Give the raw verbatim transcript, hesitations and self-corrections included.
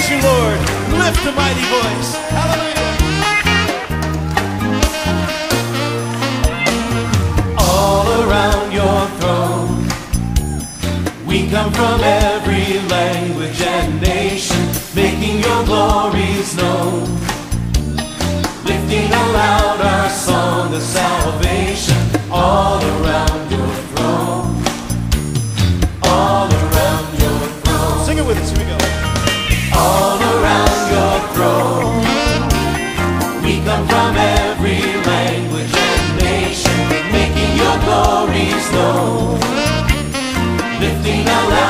praise you, Lord. Lift a mighty voice. Hallelujah. All around your throne, we come from every language and nation, making your glories known, lifting aloud our song of salvation. All around your throne, all around your throne. Sing it with us, here we go. All around your throne, we come from every language and nation, making your glories known, lifting aloud